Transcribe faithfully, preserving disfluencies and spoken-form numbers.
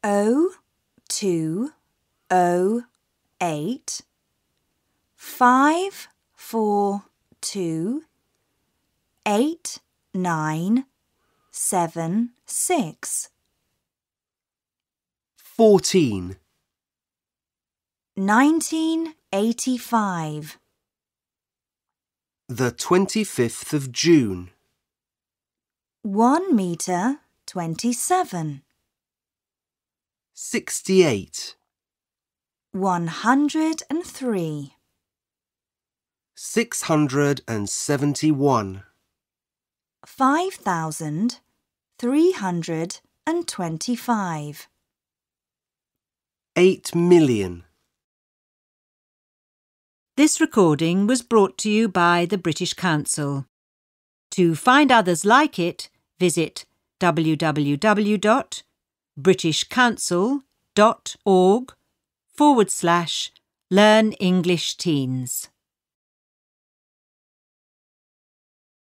O two O eight five four two eight nine seven six. Fourteen. Nineteen eighty-five. The twenty-fifth of June. One metre twenty-seven. Sixty-eight. One hundred and three. Six hundred and seventy-one. Five thousand three hundred and twenty-five. Eight million. This recording was brought to you by the British Council. To find others like it, visit w w w dot british council dot org forward slash learn English teens.